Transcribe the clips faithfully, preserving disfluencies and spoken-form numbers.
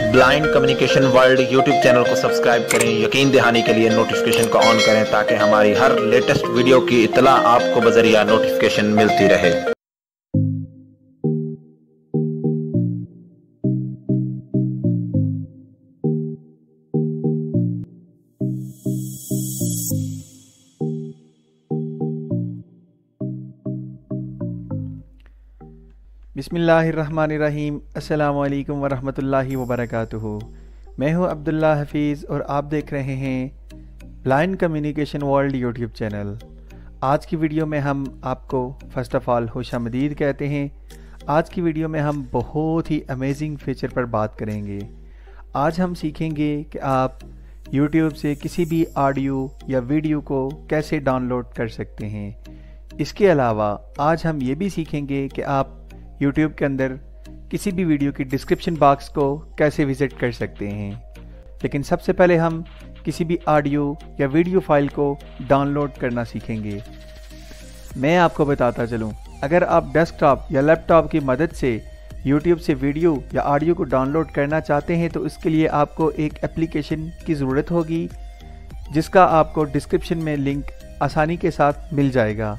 Blind communication world YouTube channel को subscribe करें। यकीन दिहाने के लिए नोटिफिकेशन को ऑन करें ताकि हमारी हर लेटेस्ट वीडियो की इत्तला आपको बजरिया नोटिफिकेशन मिलती रहे। बिस्मिल्लाहिर्रहमानिर्रहीम। अस्सलामु अलैकुम वरहमतुल्लाहि वबरकातुहू। मैं हूं अब्दुल्ला हफीज़ और आप देख रहे हैं blind communication world YouTube channel. आज की वीडियो में हम आपको फ़र्स्ट ऑफ़ ऑल खुशामदीद कहते हैं। आज की वीडियो में हम बहुत ही अमेजिंग फीचर पर बात करेंगे। आज हम सीखेंगे कि आप यूट्यूब से किसी भी ऑडियो या वीडियो को कैसे डाउनलोड कर सकते हैं। इसके अलावा आज हम ये भी सीखेंगे कि आप YouTube के अंदर किसी भी वीडियो की डिस्क्रिप्शन बॉक्स को कैसे विज़िट कर सकते हैं। लेकिन सबसे पहले हम किसी भी ऑडियो या वीडियो फाइल को डाउनलोड करना सीखेंगे। मैं आपको बताता चलूं, अगर आप डेस्कटॉप या लैपटॉप की मदद से YouTube से वीडियो या ऑडियो को डाउनलोड करना चाहते हैं तो उसके लिए आपको एक एप्लीकेशन की ज़रूरत होगी जिसका आपको डिस्क्रिप्शन में लिंक आसानी के साथ मिल जाएगा।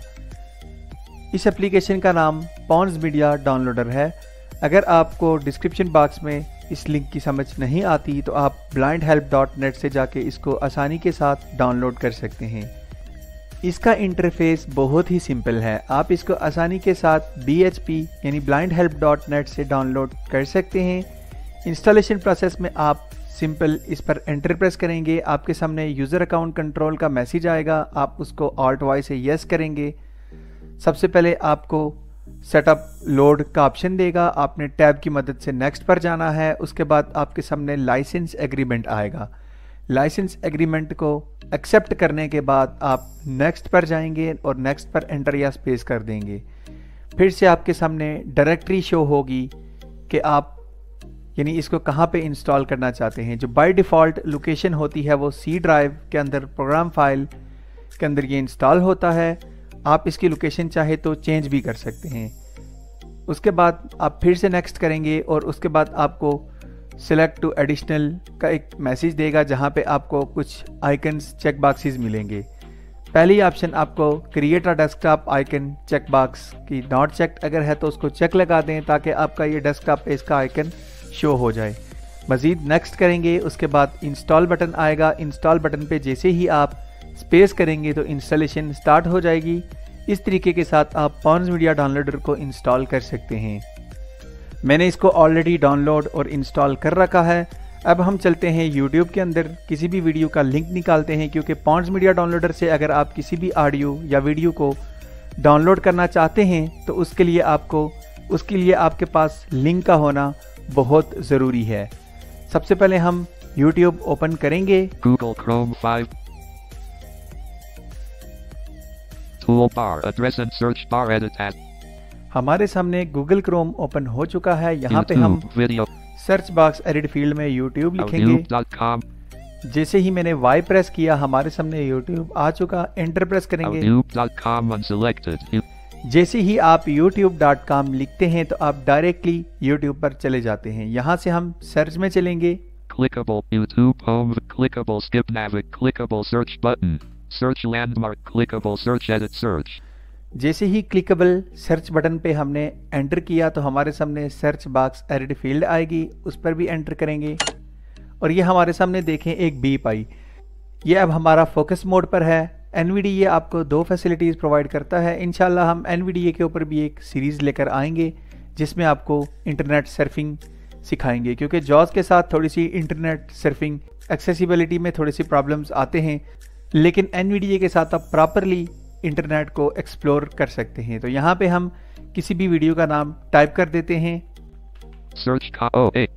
इस एप्लीकेशन का नाम जॉस मीडिया डाउनलोडर है। अगर आपको डिस्क्रिप्शन बॉक्स में इस लिंक की समझ नहीं आती तो आप ब्लाइंड हेल्प डॉट नेट से जाके इसको आसानी के साथ डाउनलोड कर सकते हैं। इसका इंटरफेस बहुत ही सिंपल है। आप इसको आसानी के साथ बी एच पी यानी ब्लाइंड हेल्प डॉट नेट से डाउनलोड कर सकते हैं। इंस्टॉलेशन प्रोसेस में आप सिंपल इस पर एंटर प्रेस करेंगे, आपके सामने यूज़र अकाउंट कंट्रोल का मैसेज आएगा। आप उसको ऑल्ट वाई से यस करेंगे। सबसे पहले आपको सेटअप लोड का ऑप्शन देगा, आपने टैब की मदद से नेक्स्ट पर जाना है। उसके बाद आपके सामने लाइसेंस एग्रीमेंट आएगा। लाइसेंस एग्रीमेंट को एक्सेप्ट करने के बाद आप नेक्स्ट पर जाएंगे और नेक्स्ट पर एंटर या स्पेस कर देंगे। फिर से आपके सामने डायरेक्टरी शो होगी कि आप यानी इसको कहाँ पे इंस्टॉल करना चाहते हैं। जो बाय डिफ़ॉल्ट लोकेशन होती है वो सी ड्राइव के अंदर प्रोग्राम फाइल के अंदर ये इंस्टॉल होता है। आप इसकी लोकेशन चाहे तो चेंज भी कर सकते हैं। उसके बाद आप फिर से नेक्स्ट करेंगे और उसके बाद आपको सिलेक्ट टू एडिशनल का एक मैसेज देगा जहां पे आपको कुछ आइकन्स चेक बॉक्सेस मिलेंगे। पहली ऑप्शन आपको create a desktop icon check box की नॉट चेक अगर है तो उसको चेक लगा दें ताकि आपका ये डेस्कटॉप पे इसका आइकन शो हो जाए। मज़ीद नेक्स्ट करेंगे, उसके बाद इंस्टॉल बटन आएगा। इंस्टॉल बटन पे जैसे ही आप स्पेस करेंगे तो इंस्टॉलेशन स्टार्ट हो जाएगी। इस तरीके के साथ आप जॉस मीडिया डाउनलोडर को इंस्टॉल कर सकते हैं। मैंने इसको ऑलरेडी डाउनलोड और इंस्टॉल कर रखा है। अब हम चलते हैं YouTube के अंदर किसी भी वीडियो का लिंक निकालते हैं, क्योंकि जॉस मीडिया डाउनलोडर से अगर आप किसी भी ऑडियो या वीडियो को डाउनलोड करना चाहते हैं तो उसके लिए आपको उसके लिए आपके पास लिंक का होना बहुत ज़रूरी है। सबसे पहले हम YouTube ओपन करेंगे। Google Chrome five Toolbar Address and Search Bar Edit at हमारे सामने Google Chrome ओपन हो चुका है। यहाँ पे हम video search box edit field में YouTube लिखेंगे। YouTube.com जैसे ही मैंने Y प्रेस किया हमारे सामने YouTube आ चुका। एंटर प्रेस करेंगे। YouTube.com unselected जैसे ही आप YouTube डॉट कॉम लिखते हैं तो आप डायरेक्टली YouTube पर चले जाते हैं। यहाँ से हम सर्च में चलेंगे। Clickable YouTube home clickable skip navig clickable search button search landmark clickable search edit search। जैसे ही क्लिकेबल सर्च बटन पे हमने एंटर किया तो हमारे सामने सर्च बॉक्स एडिट फील्ड आएगी, उस पर भी एंटर करेंगे और ये हमारे सामने देखें एक बीप आई। ये अब हमारा फोकस मोड पर है। एन वी डी ए आपको दो फैसिलिटीज़ प्रोवाइड करता है। इंशाल्लाह हम एन वी डी ए के ऊपर भी एक सीरीज़ लेकर आएंगे जिसमें आपको इंटरनेट सर्फिंग सिखाएंगे, क्योंकि जॉस के साथ थोड़ी सी इंटरनेट सर्फिंग एक्सेसिबिलिटी में थोड़ी सी प्रॉब्लम्स आते हैं, लेकिन एन वी डी ए के साथ आप प्रॉपरली इंटरनेट को एक्सप्लोर कर सकते हैं। तो यहाँ पे हम किसी भी वीडियो का नाम टाइप कर देते हैं। सर्च का ओ ए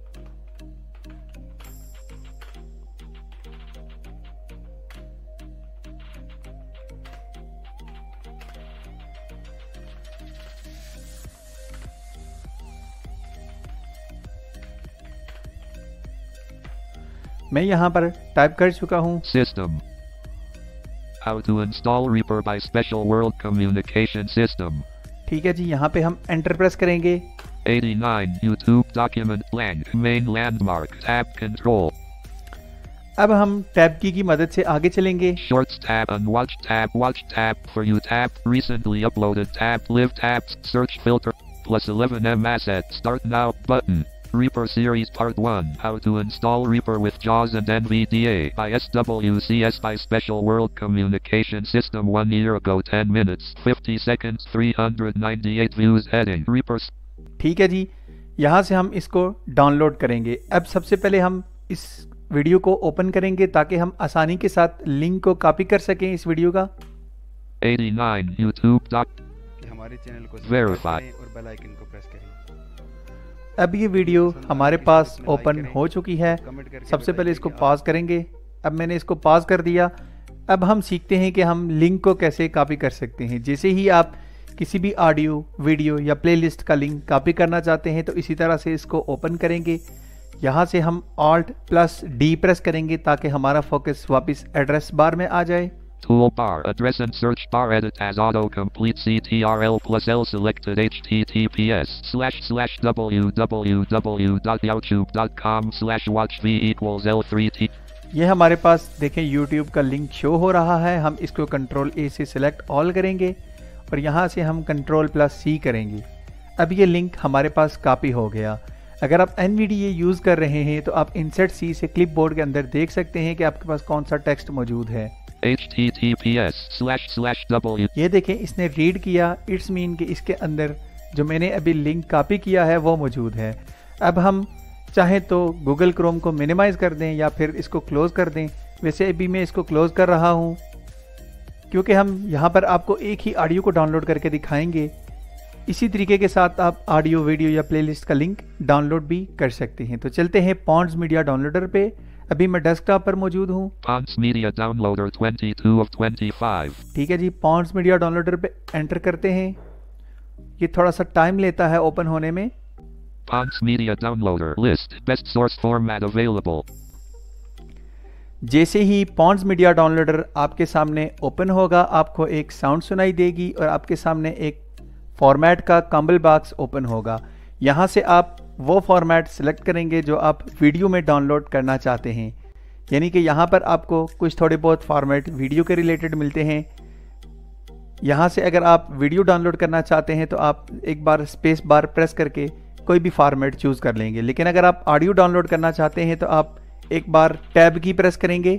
मैं यहाँ पर टाइप कर चुका हूँ। System How to install Reaper by Special World Communication System। ठीक है जी, यहाँ पे हम एंटर प्रेस करेंगे। eighty-nine YouTube document blank main landmark tab control. अब हम टैब की की मदद से आगे चलेंगे। Shorts tab, unwatch tab, watch tab, for you tab, recently uploaded tab, live tabs, search filter, plus eleven M asset, start now button. Reaper series part one, how to install Reaper with Jaws and N V D A by S W C S by Special World Communication System one year ago, ten minutes, fifty seconds, three hundred ninety-eight views heading, Reaper. ठीक है जी, यहाँ से हम इसको download करेंगे। अब सबसे पहले हम इस वीडियो को ओपन करेंगे ताकि हम आसानी के साथ लिंक को कॉपी कर सकें इस वीडियो का। eighty-nine YouTube doc हमारे चैनल को verify और बेल आइकन को प्रेस करें। अब ये वीडियो हमारे पास ओपन हो चुकी है। सबसे पहले इसको पॉज करेंगे। अब मैंने इसको पॉज कर दिया। अब हम सीखते हैं कि हम लिंक को कैसे कॉपी कर सकते हैं। जैसे ही आप किसी भी ऑडियो, वीडियो या प्लेलिस्ट का लिंक कॉपी करना चाहते हैं तो इसी तरह से इसको ओपन करेंगे। यहाँ से हम ऑल्ट प्लस डी प्रेस करेंगे ताकि हमारा फोकस वापस एड्रेस बार में आ जाए। Toolbar, address and search bar, edit as autocomplete, C T R L plus L selected, H T T P S slash slash w w w dot youtube dot com slash watch v equals L three T। ये हमारे पास देखें YouTube का link show हो रहा है। हम इसको control ए से सिलेक्ट ऑल करेंगे और यहाँ से हम कंट्रोल प्लस सी करेंगे। अब ये लिंक हमारे पास कॉपी हो गया। अगर आप N V D A use कर रहे हैं तो आप इंसर्ट सी से क्लिपबोर्ड के अंदर देख सकते हैं कि आपके पास कौन सा टेक्स्ट मौजूद है। H T T P S slash slash w। ये देखें, इसने रीड किया। इट्स मीन कि इसके अंदर जो मैंने अभी लिंक कॉपी किया है वो मौजूद है। अब हम चाहें तो गूगल क्रोम को मिनिमाइज कर दें या फिर इसको क्लोज कर दें। वैसे अभी मैं इसको क्लोज कर रहा हूँ क्योंकि हम यहाँ पर आपको एक ही ऑडियो को डाउनलोड करके दिखाएंगे। इसी तरीके के साथ आप ऑडियो, वीडियो या प्लेलिस्ट का लिंक डाउनलोड भी कर सकते हैं। तो चलते हैं पॉन्ड्स मीडिया डाउनलोडर पे। अभी मैं डेस्कटॉप पर मौजूद हूँ। Ponds Media Downloader twenty-two of twenty-five। ठीक है जी, पॉन्ड्स मीडिया डाउनलोडर पे एंटर करते हैं। ये थोड़ा सा टाइम लेता है ओपन होने में। Ponds Media Downloader list best source format available। जैसे ही पॉन्ड्स मीडिया डाउनलोडर आपके सामने ओपन होगा, आपको एक साउंड सुनाई देगी और आपके सामने एक फॉर्मेट का कॉम्बल बॉक्स ओपन होगा। यहाँ से आप वो फॉर्मेट सिलेक्ट करेंगे जो आप वीडियो में डाउनलोड करना चाहते हैं। यानी कि यहाँ पर आपको कुछ थोड़े बहुत फॉर्मेट वीडियो के रिलेटेड मिलते हैं। यहाँ से अगर आप वीडियो डाउनलोड करना चाहते हैं तो आप एक बार स्पेस बार प्रेस करके कोई भी फॉर्मेट चूज़ कर लेंगे। लेकिन अगर आप ऑडियो डाउनलोड करना चाहते हैं तो आप एक बार टैब की प्रेस करेंगे।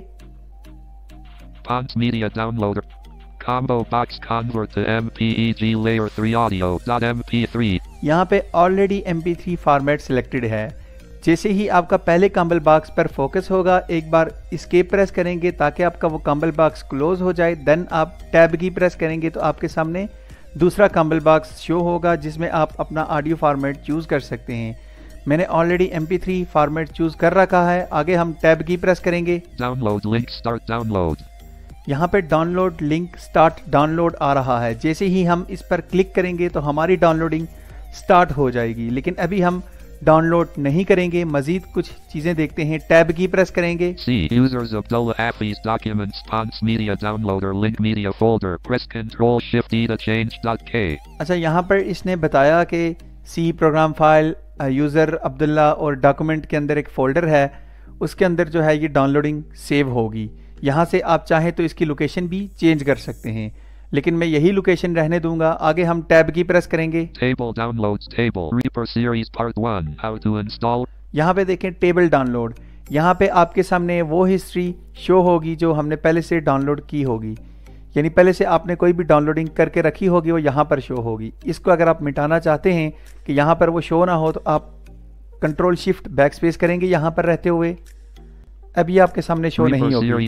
Ponds Media Downloader combo box convert to M P E G layer three audio dot M P three। यहाँ पे already M P three format selected है। जैसे ही आपका पहले कॉम्बल बॉक्स पर फोकस होगा, एक बार एस्केप प्रेस करेंगे ताकि आपका वो कॉम्बल बॉक्स क्लोज हो जाए। देन आप टैब की प्रेस करेंगे तो आपके सामने दूसरा कॉम्बल बॉक्स शो होगा जिसमें आप अपना ऑडियो फॉर्मेट चूज़ कर सकते हैं। मैंने already M P three format choose कर रखा है। आगे हम टैब की प्रेस करेंगे। Download link start download. यहाँ पे डाउनलोड लिंक स्टार्ट डाउनलोड आ रहा है। जैसे ही हम इस पर क्लिक करेंगे तो हमारी डाउनलोडिंग स्टार्ट हो जाएगी। लेकिन अभी हम डाउनलोड नहीं करेंगे, मजीद कुछ चीज़ें देखते हैं। टैब की प्रेस करेंगे। See users Abdullah Hafiz documents Ponds Media Downloader link media folder press Control Shift E to change .k। अच्छा, यहाँ पर इसने बताया कि C program file user Abdullah और डॉक्यूमेंट के अंदर एक फ़ोल्डर है, उसके अंदर जो है ये डाउनलोडिंग सेव होगी। यहाँ से आप चाहें तो इसकी लोकेशन भी चेंज कर सकते हैं, लेकिन मैं यही लोकेशन रहने दूंगा। आगे हम टैब की प्रेस करेंगे। Table downloads table Reaper series part one how to install। यहाँ पे देखें टेबल डाउनलोड। यहाँ पे आपके सामने वो हिस्ट्री शो होगी जो हमने पहले से डाउनलोड की होगी। यानी पहले से आपने कोई भी डाउनलोडिंग करके रखी होगी वो यहाँ पर शो होगी। इसको अगर आप मिटाना चाहते हैं कि यहाँ पर वो शो ना हो तो आप कंट्रोल शिफ्ट बैक स्पेस करेंगे यहाँ पर रहते हुए। अब ये आपके सामने शो नहीं होगी।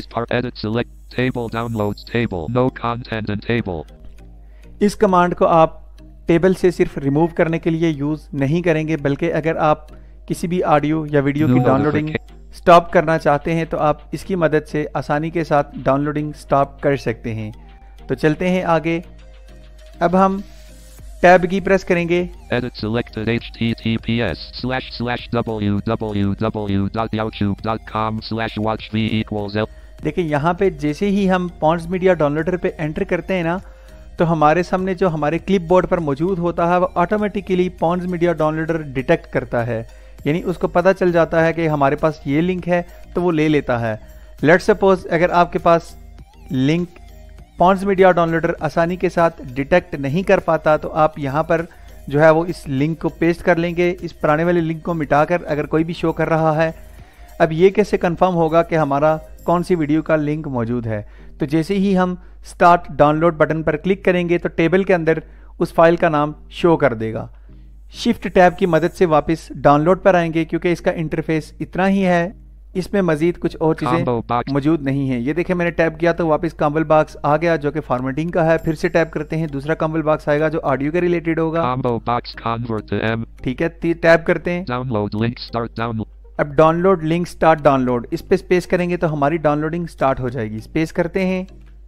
इस कमांड को आप टेबल से सिर्फ रिमूव करने के लिए यूज़ नहीं करेंगे, बल्कि अगर आप किसी भी ऑडियो या वीडियो की डाउनलोडिंग स्टॉप करना चाहते हैं तो आप इसकी मदद से आसानी के साथ डाउनलोडिंग स्टॉप कर सकते हैं। तो चलते हैं आगे। अब हम टैब की प्रेस करेंगे। Edit selected H T T P S slash slash w w w dot youtube dot com slash watch v equals L। देखिए यहाँ पे जैसे ही हम पॉन्ड्स मीडिया डाउनलोडर पे एंटर करते हैं ना, तो हमारे सामने जो हमारे क्लिपबोर्ड पर मौजूद होता है वो automatically Ponds media downloader detect करता है, यानी उसको पता चल जाता है कि हमारे पास ये लिंक है तो वो ले लेता है। लेट्स सपोज अगर आपके पास लिंक पॉन्ज मीडिया डाउनलोडर आसानी के साथ डिटेक्ट नहीं कर पाता तो आप यहाँ पर जो है वो इस लिंक को पेस्ट कर लेंगे, इस पुराने वाले लिंक को मिटाकर अगर कोई भी शो कर रहा है। अब ये कैसे कंफर्म होगा कि हमारा कौन सी वीडियो का लिंक मौजूद है? तो जैसे ही हम स्टार्ट डाउनलोड बटन पर क्लिक करेंगे तो टेबल के अंदर उस फाइल का नाम शो कर देगा। शिफ्ट टैब की मदद से वापस डाउनलोड पर आएंगे क्योंकि इसका इंटरफेस इतना ही है, इसमें मजीद कुछ और चीज़ें मौजूद नहीं है। ये देखें मैंने टैब किया तो वापस कॉम्बो बॉक्स आ गया जो कि फॉर्मेटिंग का है। फिर से टैब करते हैं, दूसरा कॉम्बो बॉक्स आएगा जो ऑडियो के रिलेटेड होगा। ठीक है, टैब करते हैं, डाउनलोड लिंक स्टार्ट डाउनलोड। अब डाउनलोड लिंक स्टार्ट डाउनलोड, इस पे स्पेस करेंगे तो हमारी डाउनलोडिंग स्टार्ट हो जाएगी। स्पेस करते हैं,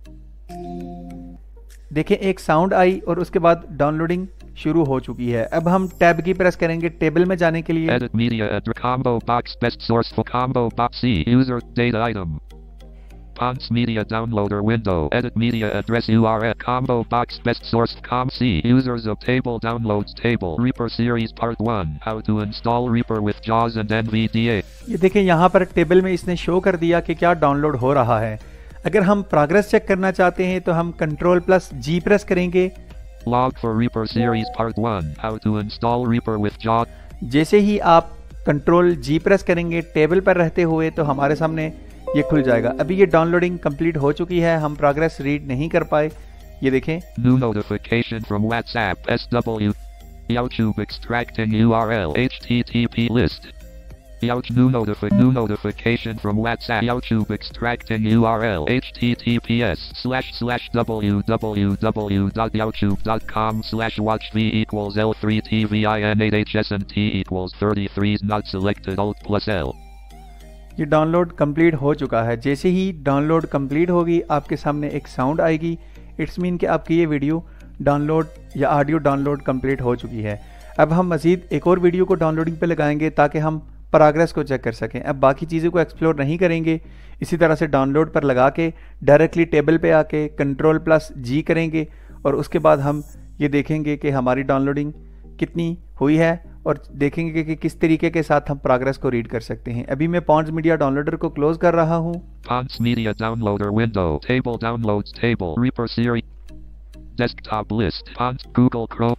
देखें एक साउंड आई और उसके बाद डाउनलोडिंग शुरू हो चुकी है। अब हम टैब की प्रेस करेंगे टेबल में जाने के लिए। Edit media address combo box best source for combo box C user data item. Pons media downloader window. Edit media address U R L combo box best source com C users of table downloads table Reaper series part one. How to install Reaper with Jaws and N V D A. ये देखें यहाँ पर table में इसने show कर दिया कि क्या डाउनलोड हो रहा है। अगर हम प्रोग्रेस चेक करना चाहते हैं तो हम कंट्रोल प्लस जी प्रेस करेंगे। Log for Reaper series part one. How to install Reaper with Jaws. जैसे ही आप कंट्रोल जी प्रेस करेंगे टेबल पर रहते हुए तो हमारे सामने ये खुल जाएगा। अभी ये डाउनलोडिंग कंप्लीट हो चुकी है, हम प्रोग्रेस रीड नहीं कर पाए। ये देखें, New notification from WhatsApp S W YouTube extracting U R L H T T P list. YouTube new, notifi new notification from WhatsApp YouTube extracting U R L H T T P S slash slash www dot youtube dot com slash watch v equals L three T V I N eight H S and T equals thirty-three not selected Alt plus L। ये download complete हो चुका है। जैसे ही download complete होगी आपके सामने एक sound आएगी, इट्स मीन कि आपकी ये वीडियो डाउनलोड या ऑडियो डाउनलोड कंप्लीट हो चुकी है। अब हम मजीद एक और वीडियो को डाउनलोडिंग पे लगाएंगे ताकि हम प्रोग्रेस को चेक कर सकें। अब बाकी चीज़ों को एक्सप्लोर नहीं करेंगे, इसी तरह से डाउनलोड पर लगा के डायरेक्टली टेबल पे आके कंट्रोल प्लस जी करेंगे और उसके बाद हम ये देखेंगे कि हमारी डाउनलोडिंग कितनी हुई है और देखेंगे कि किस तरीके के साथ हम प्रोग्रेस को रीड कर सकते हैं। अभी मैं पॉन्ज मीडिया डाउनलोडर को क्लोज कर रहा हूँ। Pons media downloader window table downloads table Reaper series desktop list Pons Google Chrome।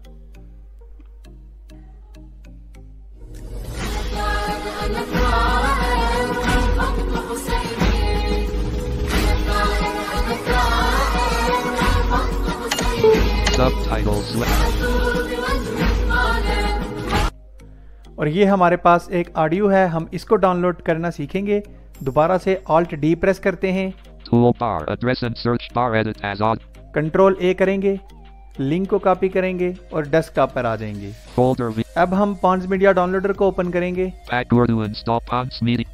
Subtitles। और ये हमारे पास एक ऑडियो है, हम इसको डाउनलोड करना सीखेंगे। दोबारा से ऑल्ट डी प्रेस करते हैं, Toolbar address and search bar edit as odd। Control A करेंगे, लिंक को कॉपी करेंगे और डेस्कटॉप पर आ जाएंगे। Folder V। अब हम पॉन्ज मीडिया डाउनलोडर को ओपन करेंगे। Backward to install Pons media।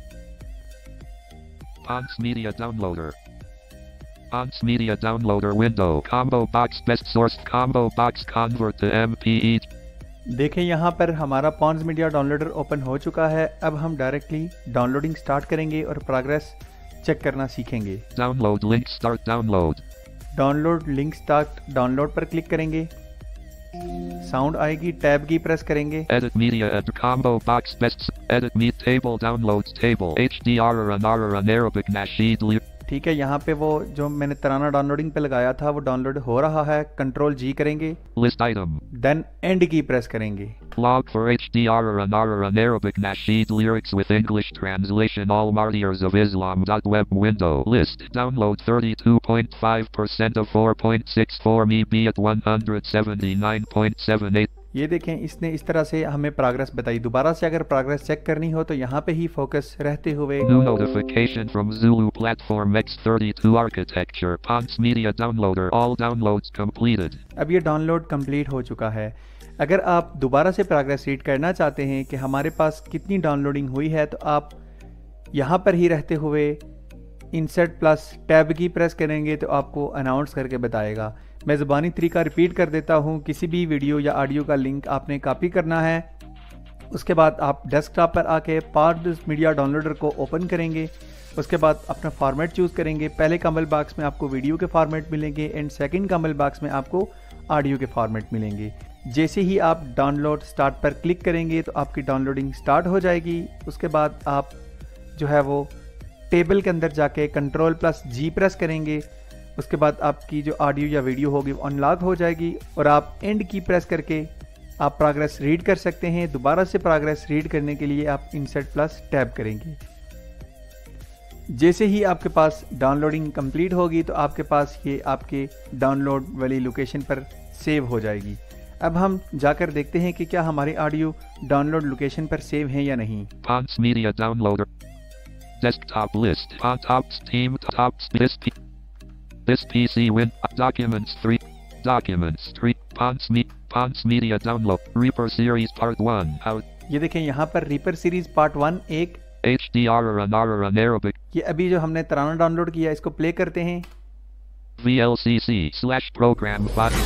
Pons media downloader। Pons media downloader window combo box best source combo box convert to M P E। देखें यहाँ पर हमारा पॉन्ज मीडिया डाउनलोडर ओपन हो चुका है। अब हम डायरेक्टली डाउनलोडिंग स्टार्ट करेंगे और प्रोग्रेस चेक करना सीखेंगे। Download link start download. Download link start download पर क्लिक करेंगे, साउंड आएगी, टैब की प्रेस करेंगे। Edit media add combo box best edit me table downloads table H D R or an R or an Arabic nasheed। ठीक है, यहाँ पे वो जो मैंने तराना डाउनलोडिंग पे लगाया था वो डाउनलोड हो रहा है। कंट्रोल जी करेंगे, list item, then end key press करेंगे। Log for H D R or an R or an Arabic nasheed lyrics with English translation all martyrs of Islam. Web window list download thirty-two point five percent of four point six four M B at one hundred seventy-nine point seven eight। ये देखें, इसने इस तरह से हमें progress बताई। दोबारा से अगर प्रोग्रेस चेक करनी हो तो यहाँ पे ही फोकस रहते हुए New notification from Zulu platform X thirty-two architecture Pons media downloader all downloads completed। अब ये डाउनलोड कंप्लीट हो चुका है। अगर आप दोबारा से प्रोग्रेस रीड करना चाहते हैं कि हमारे पास कितनी डाउनलोडिंग हुई है तो आप यहाँ पर ही रहते हुए इंसर्ट प्लस टैब की प्रेस करेंगे तो आपको अनाउंस करके बताएगा। मैं ज़बानी तरीका रिपीट कर देता हूँ। किसी भी वीडियो या ऑडियो का लिंक आपने कॉपी करना है, उसके बाद आप डेस्कटॉप पर आके पार्ट मीडिया डाउनलोडर को ओपन करेंगे। उसके बाद अपना फॉर्मेट चूज़ करेंगे। पहले कमल बॉक्स में आपको वीडियो के फॉर्मेट मिलेंगे एंड सेकंड कमल बॉक्स में आपको ऑडियो के फॉर्मेट मिलेंगे। जैसे ही आप डाउनलोड स्टार्ट पर क्लिक करेंगे तो आपकी डाउनलोडिंग स्टार्ट हो जाएगी। उसके बाद आप जो है वो टेबल के अंदर जाके कंट्रोल प्लस जी प्रेस करेंगे। उसके बाद आपकी जो ऑडियो या वीडियो होगी वो अनलॉक हो जाएगी और आप एंड की प्रेस करके आप प्रोग्रेस रीड कर सकते हैं। दोबारा से प्रोग्रेस रीड करने के लिए आप इंसर्ट प्लस टैब करेंगे। जैसे ही आपके पास डाउनलोडिंग कंप्लीट होगी तो आपके पास ये आपके डाउनलोड वाली लोकेशन पर सेव हो जाएगी। अब हम जाकर देखते हैं कि क्या हमारी ऑडियो डाउनलोड लोकेशन पर सेव है या नहीं। Ponce Media Downloader. Desktop list. On top Steam tops this P this P C win documents three documents three Ponce Me Ponce Media Download Reaper Series Part one. How ये देखें यहाँ पर reaper series part one एक H D R or an R or an Arabic. ये अभी जो हमने तराना download किया इसको प्ले करते हैं। V L C C slash program file.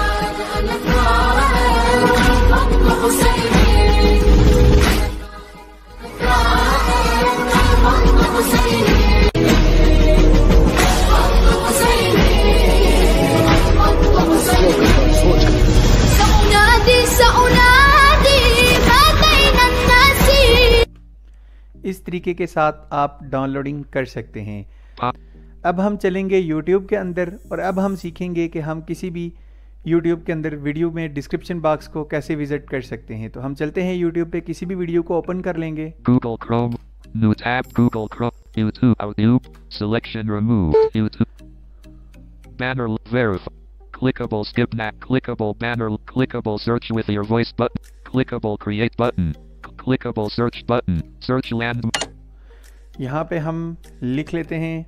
इस तरीके के साथ आप डाउनलोडिंग कर सकते हैं। अब हम चलेंगे YouTube के अंदर और अब हम सीखेंगे कि हम किसी भी YouTube के अंदर वीडियो में डिस्क्रिप्शन बॉक्स को कैसे विजिट कर सकते हैं। तो हम चलते हैं YouTube पे, किसी भी वीडियो को ओपन कर लेंगे। Google Chrome, new tab, Google Chrome, YouTube, YouTube, selection removed, YouTube, banner, verify, clickable skip nav, clickable banner, clickable search with your voice button, clickable create button, clickable search button, search land. यहाँ पे हम लिख लेते हैं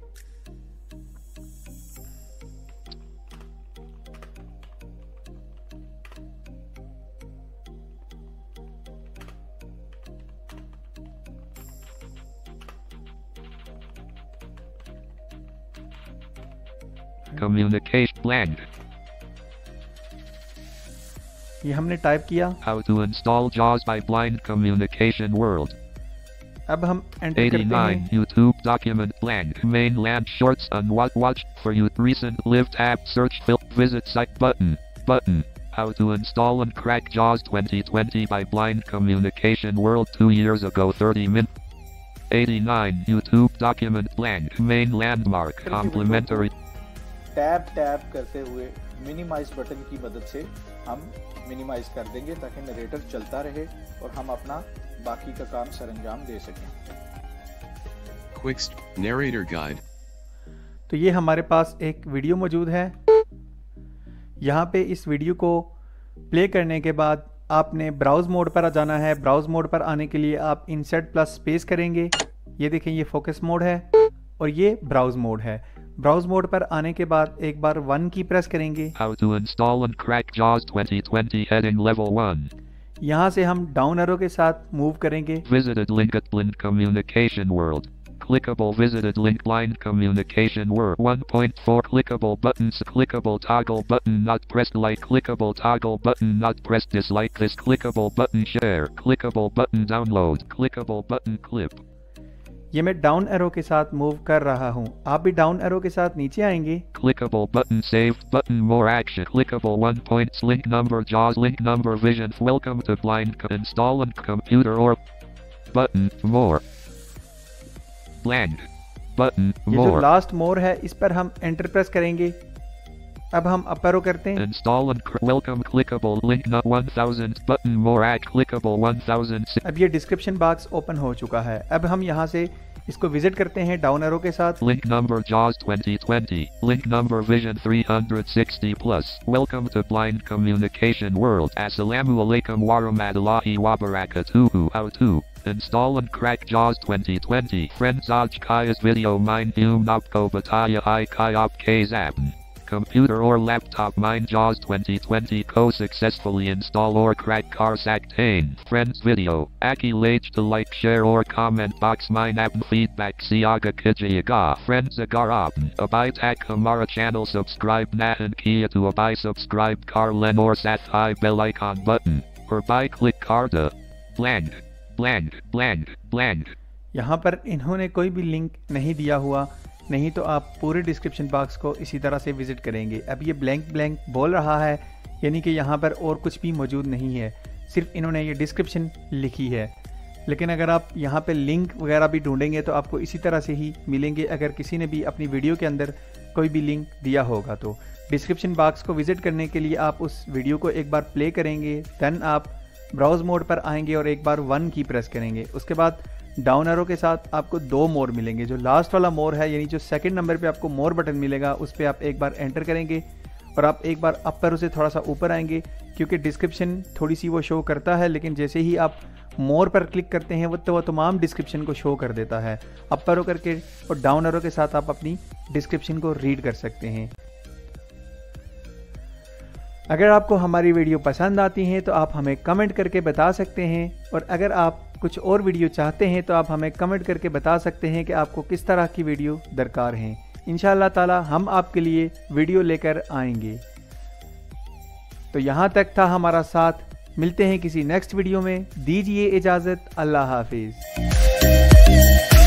communication blank. ये हमने type किया। How to install Jaws by Blind Communication World. अब हम एंटर करते eighty-nine हैं। YouTube document blank. Mainland shorts on what watch for you recent live tab search fill visit site button button. How to install and crack Jaws twenty twenty by Blind Communication World two years ago thirty minutes. eighty-nine YouTube document blank. Main landmark complimentary. Tab tab करते हुए minimise button की मदद से हम minimise कर देंगे ताकि narrator चलता रहे और हम अपना बाकी का काम सरंजाम दे सकें। Quick narrator guide. तो ये हमारे पास एक वीडियो मौजूद है। यहाँ पे इस वीडियो को प्ले करने के बाद आपने ब्राउज मोड पर आ जाना है। ब्राउज मोड पर आने के लिए आप इंसर्ट प्लस स्पेस करेंगे। ये देखें, ये फोकस मोड है और ये ब्राउज मोड है। ब्राउज मोड पर आने के बाद एक बार वन की प्रेस करेंगे। How to install and crack Jaws twenty twenty heading level one. यहाँ से हम डाउन एरो के साथ मूव करेंगे। Visited link at Blind Communication World. Clickable visited link Blind Communication World one point four clickable buttons clickable toggle button not pressed like clickable toggle button not pressed dislike this clickable button share clickable button download clickable button clip. ये मैं down arrow के साथ move कर रहा हूँ। आप भी down arrow के साथ नीचे आएंगे। Clickable button saved button more action clickable one points link number Jaws link number vision welcome to blind co install and computer or button more blank button ये जो more लास्ट मोर है इस पर हम एंटर प्रेस करेंगे। अब हम up arrow करते हैं। install and cr- welcome clickable link not one thousand button more add clickable one thousand अब ये डिस्क्रिप्शन बॉक्स ओपन हो चुका है। अब हम यहाँ से इसको विजिट करते हैं डाउन एरो के साथ। link number Jaws twenty twenty link number vision three sixty plus welcome to Blind Communication World assalamu alaikum warahmatullahi wabarakatuhu how to install and crack Jaws twenty twenty friends aj kaya's video mine hum napko bataya hai kayap ke zapn computer or laptop mine Jaws twenty twenty co successfully install or crack car sactain friends video aki lage to like share or comment box mine app feedback siaga kijayaga friends agar opn abai tak hamara channel subscribe nahan kia to abai subscribe car len or sat high bell icon button or by click carda blank, blank, blank, blank. यहाँ पर इन्होंने कोई भी link नहीं दिया हुआ, नहीं तो आप पूरे डिस्क्रिप्शन बॉक्स को इसी तरह से विजिट करेंगे। अब ये ब्लैंक ब्लैंक बोल रहा है, यानी कि यहाँ पर और कुछ भी मौजूद नहीं है, सिर्फ इन्होंने ये डिस्क्रिप्शन लिखी है। लेकिन अगर आप यहाँ पे लिंक वगैरह भी ढूंढेंगे तो आपको इसी तरह से ही मिलेंगे, अगर किसी ने भी अपनी वीडियो के अंदर कोई भी लिंक दिया होगा तो। डिस्क्रिप्शन बॉक्स को विजिट करने के लिए आप उस वीडियो को एक बार प्ले करेंगे, देन आप ब्राउज मोड पर आएंगे और एक बार वन की प्रेस करेंगे। उसके बाद डाउन एरो के साथ आपको दो मोर मिलेंगे। जो लास्ट वाला मोर है, यानी जो सेकंड नंबर पे आपको मोर बटन मिलेगा, उस पर आप एक बार एंटर करेंगे और आप एक बार अप एरो से थोड़ा सा ऊपर आएंगे, क्योंकि डिस्क्रिप्शन थोड़ी सी वो शो करता है, लेकिन जैसे ही आप मोर पर क्लिक करते हैं वो तो वो तमाम डिस्क्रिप्शन को शो कर देता है। अप एरो करके और डाउन एरो के साथ आप अपनी डिस्क्रिप्शन को रीड कर सकते हैं। अगर आपको हमारी वीडियो पसंद आती है तो आप हमें कमेंट करके बता सकते हैं, और अगर आप कुछ और वीडियो चाहते हैं तो आप हमें कमेंट करके बता सकते हैं कि आपको किस तरह की वीडियो दरकार है। इंशाअल्लाह ताला हम आपके लिए वीडियो लेकर आएंगे। तो यहाँ तक था हमारा साथ, मिलते हैं किसी नेक्स्ट वीडियो में। दीजिए इजाज़त, अल्लाह हाफिज़।